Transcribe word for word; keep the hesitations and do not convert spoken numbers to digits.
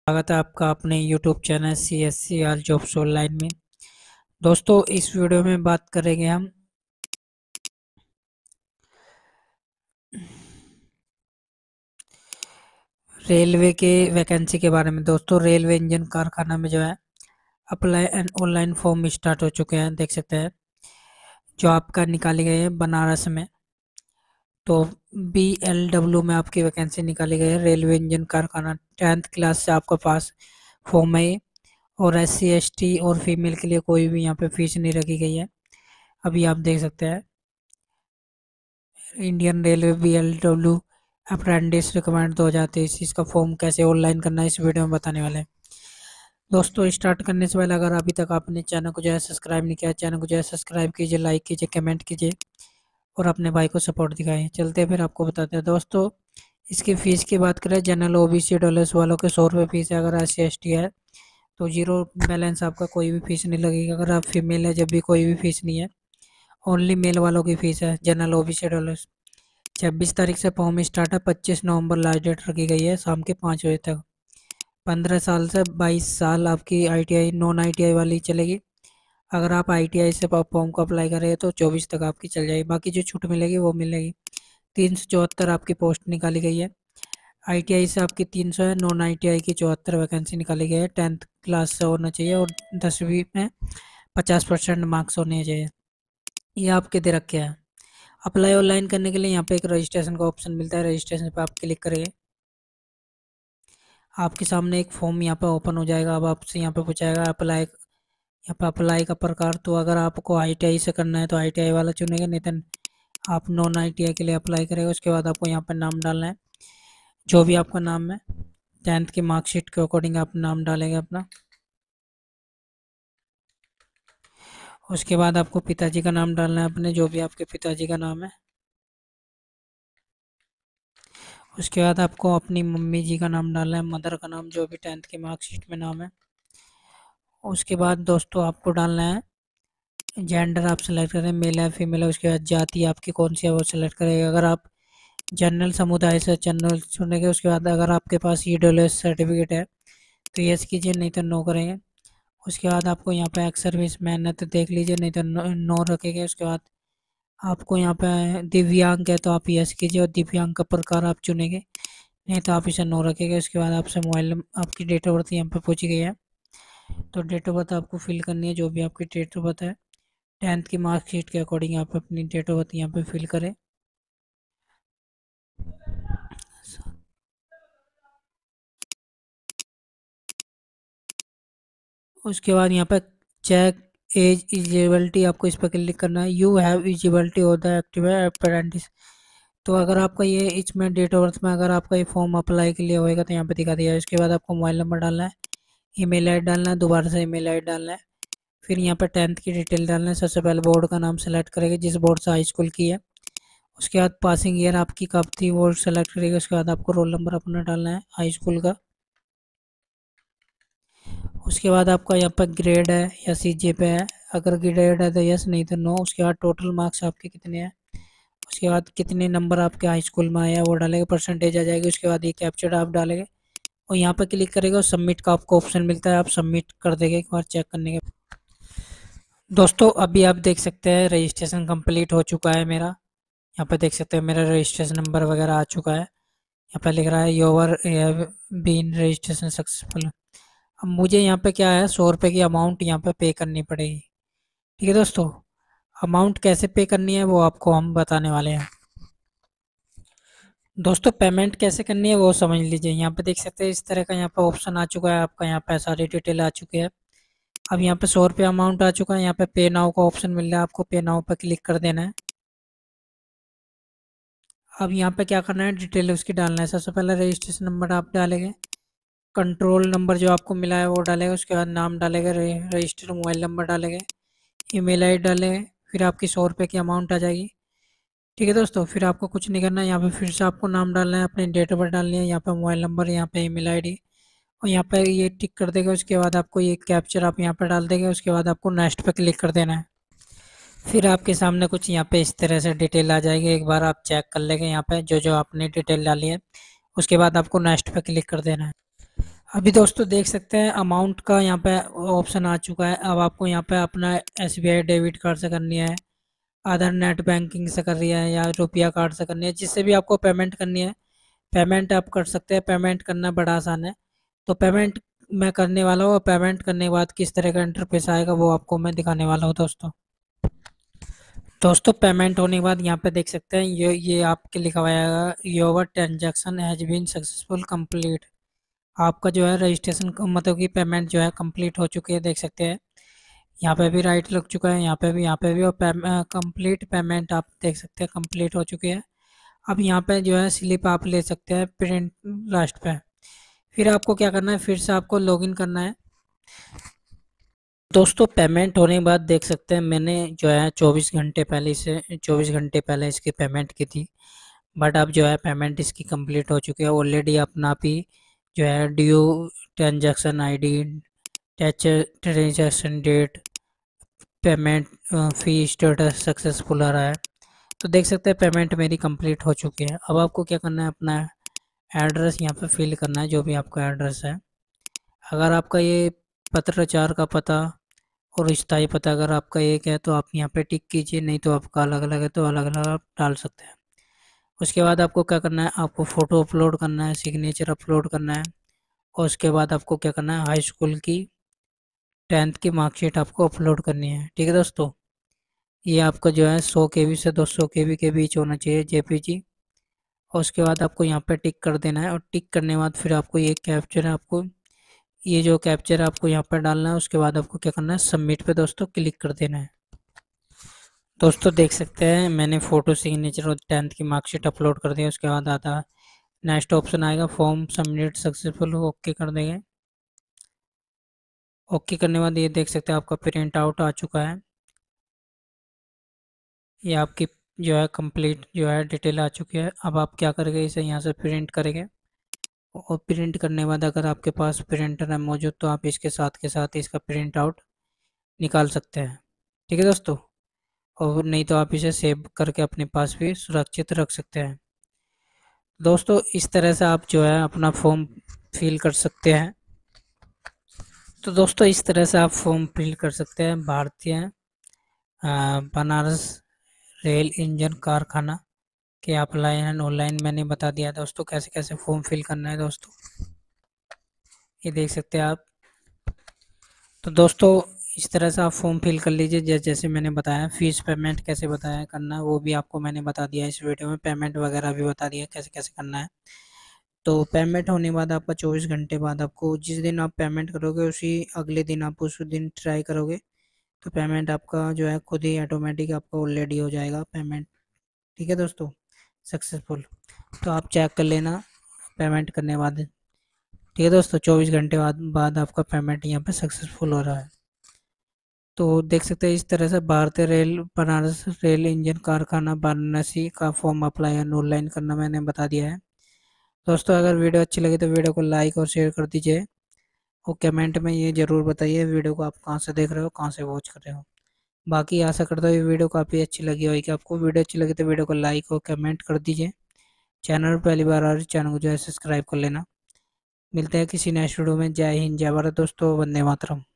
स्वागत है आपका अपने YouTube channel C S C R jobs online में। दोस्तों, इस वीडियो में बात करेंगे हम रेलवे के वैकेंसी के बारे में। दोस्तों, रेलवे इंजन कारखाना में जो है apply and online form start हो चुके हैं, देख सकते हैं। जो आपका निकाली गई है बनारस में, तो बी एल डब्ल्यू में आपकी वैकेंसी निकाली गई है। रेलवे इंजन कारखाना टेंथ क्लास से आपका पास फॉर्म है ये। और एस सी एस टी और फीमेल के लिए कोई भी यहाँ पे फीस नहीं रखी गई है। अभी आप देख सकते हैं Indian railway B L W apprentice requirement दो हज़ार तेईस, इसका फॉर्म कैसे ऑनलाइन करना है इस वीडियो में बताने वाले हैं। दोस्तों, स्टार्ट करने से पहले अगर अभी तक आपने चैनल को जो है सब्सक्राइब नहीं किया, चैनल को जो है सब्सक्राइब कीजिए, लाइक कीजिए, कमेंट कीजिए और अपने भाई को सपोर्ट दिखाएं। चलते हैं फिर आपको बताते हैं। दोस्तों, इसकी फ़ीस की बात करें, general O B C dollars वालों के सौ रुपये फीस है। अगर एस सी एस टी है तो जीरो बैलेंस, आपका कोई भी फीस नहीं लगेगी। अगर आप फीमेल है जब भी कोई भी फीस नहीं है। ओनली मेल वालों की फ़ीस है general O B C dollars. छब्बीस तारीख से फॉर्म स्टार्ट है, पच्चीस नवंबर लास्ट डेट रखी गई है शाम के पाँच बजे तक। पंद्रह साल से बाईस साल आपकी I T I non I T I वाली चलेगी। अगर आप आई टी आई से फॉर्म को अप्लाई करें तो चौबीस तक आपकी चल जाएगी, बाकी जो छूट मिलेगी वो मिलेगी। तीन सौ चौहत्तर आपकी पोस्ट निकाली गई है। आई टी आई से आपकी तीन सौ है, नॉन आई टी आई की चौहत्तर वैकेंसी निकाली गई है। टेंथ क्लास से होना चाहिए और दसवीं में पचास परसेंट मार्क्स होने चाहिए। ये आपके दे रखे हैं। अप्लाई ऑनलाइन करने के लिए यहाँ पे एक रजिस्ट्रेशन का ऑप्शन मिलता है, रजिस्ट्रेशन पे आप क्लिक करेंगे। आपके सामने एक फॉर्म यहाँ पे ओपन हो जाएगा। अब आपसे यहाँ पे पूछाएगा अप्लाई, यहाँ पे अप्लाई का प्रकार। तो अगर आपको आई टी आई से करना है तो आई टी आई वाला चुनेंगे, नहीं तो आप नॉन आई टी आई के लिए अप्लाई करेंगे। उसके बाद आपको यहाँ पर नाम डालना है, जो भी आपका नाम है। टेंथ की मार्कशीट के अकॉर्डिंग आप नाम डालेंगे अपना। उसके बाद आपको पिताजी का नाम डालना है अपने, जो भी आपके पिताजी का नाम है। उसके बाद आपको अपनी मम्मी जी का नाम डालना है, मदर का नाम, जो भी टेंथ की मार्कशीट में नाम है। उसके बाद दोस्तों आपको डालना है जेंडर, आप सेलेक्ट करें मेल है फीमेल है। उसके बाद जाति आपकी कौन सी है वो सेलेक्ट करेंगे। अगर आप जनरल समुदाय से जनरल चुनेंगे। उसके बाद अगर आपके पास ई डब्ल्यू एस सर्टिफिकेट है तो यस कीजिए, नहीं तो नो करेंगे। उसके बाद आपको यहाँ पे एक्स सर्विस मैन है तो देख लीजिए, नहीं तो नो, नो रखेंगे। उसके बाद आपको यहाँ पे दिव्यांग है तो आप यस कीजिए और दिव्यांग का प्रकार आप चुनेंगे, नहीं तो आप इसे नो रखेंगे। उसके बाद आपसे मोबाइल आपकी डेट ऑफ बर्थ यहाँ पे पूछी गई है, तो डेट ऑफ बर्थ आपको फिल करनी है, जो भी आपकी डेट ऑफ बर्थ है। टेंथ की मार्कशीट के अकॉर्डिंग आप अपनी डेट ऑफ बर्थ यहाँ पे फिल करें। उसके बाद यहाँ पे चेक एज इजिबिलिटी, आपको इस पर क्लिक करना है। You have eligibility of the active apprentice. तो अगर आपका ये इसमें डेट ऑफ बर्थ में अगर आपका ये फॉर्म अप्लाई के लिए होएगा तो यहाँ पे दिखा दिया है। उसके बाद आपको मोबाइल नंबर डालना है, ईमेल आई डी डालना है, दोबारा से ईमेल आई डी डालना है। फिर यहाँ पर टेंथ की डिटेल डालना है। सबसे पहले बोर्ड का नाम सेलेक्ट करेंगे, जिस बोर्ड से हाई स्कूल की है। उसके बाद पासिंग ईयर आपकी कब थी वो सेलेक्ट करेंगे। उसके बाद आपको रोल नंबर अपना डालना है हाई स्कूल का। उसके बाद आपका यहाँ पर ग्रेड है या सी जी पे है। अगर ग्रेड है तो यस, नहीं तो नो। उसके बाद टोटल मार्क्स आपके कितने हैं। उसके बाद कितने नंबर आपके हाई स्कूल में आया वो डालेंगे, परसेंटेज आ जाएगी। उसके बाद ये कैप्चर आप डालेंगे और यहाँ पर क्लिक करेंगे और सबमिट का आपको ऑप्शन मिलता है, आप सबमिट कर देंगे एक बार चेक करने के। दोस्तों, अभी आप देख सकते हैं रजिस्ट्रेशन कंप्लीट हो चुका है मेरा। यहाँ पर देख सकते हैं मेरा रजिस्ट्रेशन नंबर वगैरह आ चुका है। यहाँ पर लिख रहा है योर बीन रजिस्ट्रेशन सक्सेसफुल। अब मुझे यहाँ पे क्या है, सौ रुपये की अमाउंट यहाँ पे पे करनी पड़ेगी। ठीक है दोस्तों, अमाउंट कैसे पे करनी है वो आपको हम बताने वाले हैं। दोस्तों, पेमेंट कैसे करनी है वो समझ लीजिए। यहाँ पे देख सकते हैं इस तरह का यहाँ पे ऑप्शन आ चुका है आपका, यहाँ पे सारी डिटेल आ चुकी है। अब यहाँ पे सौ रुपये अमाउंट आ चुका है। यहाँ पे पे नाउ का ऑप्शन मिल रहा है, आपको पे नाउ पे क्लिक कर देना है। अब यहाँ पे क्या करना है, डिटेल उसकी डालना है। सबसे पहले रजिस्ट्रेशन नंबर आप डालेंगे, कंट्रोल नंबर जो आपको मिला है वो डालेगा। उसके बाद नाम डालेगा, रजिस्टर्ड मोबाइल नंबर डालेंगे, ईमेल आई डी डालेंगे। फिर आपकी सौ रुपये की अमाउंट आ जाएगी। ठीक है दोस्तों, फिर आपको कुछ नहीं करना है। यहाँ पे फिर से आपको नाम डालना है, अपनी डेट ऑफ बर्थ डालनी है, यहाँ पे मोबाइल नंबर, यहाँ पे ईमेल आईडी और यहाँ पे ये टिक कर देगा। उसके बाद आपको ये कैप्चर आप यहाँ पे डाल देंगे। उसके बाद आपको नेक्स्ट पे क्लिक कर देना है। फिर आपके सामने कुछ यहाँ पे इस तरह से डिटेल आ जाएगी। एक बार आप चेक कर लेंगे यहाँ पे जो जो आपने डिटेल डाली है। उसके बाद आपको नेक्स्ट पे क्लिक कर देना है। अभी दोस्तों देख सकते हैं अमाउंट का यहाँ पे ऑप्शन आ चुका है। अब आपको यहाँ पे अपना S B I debit card से करनी है, अदर नेट बैंकिंग से कर रही है, या रुपया कार्ड से करनी है, जिससे भी आपको पेमेंट करनी है पेमेंट आप कर सकते हैं। पेमेंट करना बड़ा आसान है। तो पेमेंट मैं करने वाला हूँ, और पेमेंट करने के बाद किस तरह का इंटरफेस आएगा वो आपको मैं दिखाने वाला हूँ दोस्तों। दोस्तों पेमेंट होने के बाद यहाँ पे देख सकते हैं ये ये आपके लिखा हुआ है, your transaction has been successful complete. आपका जो है रजिस्ट्रेशन मतलब कि पेमेंट जो है कंप्लीट हो चुकी है, देख सकते हैं। यहाँ पे भी राइट लग चुका है, यहाँ पे भी, यहाँ पे भी, और कंप्लीट पेमेंट आप देख सकते हैं कंप्लीट हो चुकी है। अब यहाँ पे जो है स्लिप आप ले सकते हैं प्रिंट लास्ट पे। फिर आपको क्या करना है, फिर से आपको लॉगिन करना है। दोस्तों पेमेंट होने के बाद देख सकते हैं मैंने जो है चौबीस घंटे पहले इसे चौबीस घंटे पहले इसकी पेमेंट की थी। बट अब जो है पेमेंट इसकी कंप्लीट हो चुकी है ऑलरेडी। अपना भी जो है due transaction ID, transaction date, payment fee status successful आ रहा है। तो देख सकते हैं पेमेंट मेरी कंप्लीट हो चुकी है। अब आपको क्या करना है, अपना एड्रेस यहाँ पे फिल करना है, जो भी आपका एड्रेस है। अगर आपका ये पत्राचार का पता और स्थायी पता अगर आपका एक है तो आप यहाँ पे टिक कीजिए, नहीं तो आपका अलग अलग है तो अलग अलग आप डाल सकते हैं। उसके बाद आपको क्या करना है, आपको फ़ोटो अपलोड करना है, सिग्नेचर अपलोड करना है, और उसके बाद आपको क्या करना है, हाई स्कूल की टेंथ की मार्कशीट आपको अपलोड करनी है। ठीक है दोस्तों, ये आपका जो है सौ के बी से दो सौ के बी के बीच होना चाहिए जेपीजी। और उसके बाद आपको यहाँ पे टिक कर देना है, और टिक करने के बाद फिर आपको ये कैप्चर है, आपको ये जो कैप्चर है आपको यहाँ पर डालना है। उसके बाद आपको क्या करना है, सबमिट पे दोस्तों क्लिक कर देना है। दोस्तों देख सकते हैं मैंने फ़ोटो, सिग्नेचर और टेंथ की मार्कशीट अपलोड कर दिया। उसके बाद आता नेक्स्ट ऑप्शन आएगा, फॉर्म सबमिट सक्सेसफुल, ओके कर देंगे। ओके करने के बाद ये देख सकते हैं आपका प्रिंट आउट आ चुका है। ये आपकी जो है कंप्लीट जो है डिटेल आ चुकी है। अब आप क्या करेंगे, इसे यहाँ से प्रिंट करेंगे, और प्रिंट करने के बाद अगर आपके पास प्रिंटर है मौजूद तो आप इसके साथ के साथ इसका प्रिंट आउट निकाल सकते हैं। ठीक है दोस्तों, और नहीं तो आप इसे सेव करके अपने पास भी सुरक्षित रख सकते हैं। दोस्तों इस तरह से आप जो है अपना फॉर्म फिल कर सकते हैं। तो दोस्तों इस तरह से आप फॉर्म फिल कर सकते हैं भारतीय अ, बनारस रेल इंजन कारखाना के ऑफलाइन एंड ऑनलाइन मैंने बता दिया दोस्तों कैसे कैसे फॉर्म फिल करना है दोस्तों, ये देख सकते हैं आप। तो दोस्तों इस तरह से आप फॉर्म फिल कर लीजिए जैसे जैसे मैंने बताया। फीस पेमेंट कैसे बताया करना है वो भी आपको मैंने बता दिया इस वीडियो में, पेमेंट वगैरह भी बता दिया कैसे कैसे करना है। तो पेमेंट होने के बाद आपका चौबीस घंटे बाद आपको जिस दिन आप पेमेंट करोगे उसी अगले दिन आप उस दिन ट्राई करोगे तो पेमेंट आपका जो है खुद ही ऑटोमेटिक आपका ऑलरेडी हो जाएगा पेमेंट। ठीक है दोस्तों, सक्सेसफुल। तो आप चेक कर लेना पेमेंट करने के बाद। ठीक है दोस्तों, चौबीस घंटे बाद बाद आपका पेमेंट यहाँ पे सक्सेसफुल हो रहा है। तो देख सकते हैं इस तरह से भारतीय रेल बनारस रेल इंजन कारखाना वाराणसी का फॉर्म अप्लाई ऑनलाइन करना मैंने बता दिया है। दोस्तों अगर वीडियो अच्छी लगी तो वीडियो को लाइक और शेयर कर दीजिए, और कमेंट में ये ज़रूर बताइए वीडियो को आप कहाँ से देख रहे हो, कहाँ से वॉच कर रहे हो। बाकी आशा करता हूँ ये वीडियो काफ़ी अच्छी लगी होगी। आपको वीडियो अच्छी लगी तो वीडियो को लाइक और कमेंट कर दीजिए। चैनल पर पहली बार आ रही चैनल को जो है सब्सक्राइब कर लेना। मिलते हैं किसी नेक्स्ट वीडियो में। जय हिंद, जय भारत दोस्तों, वंदे मातरम।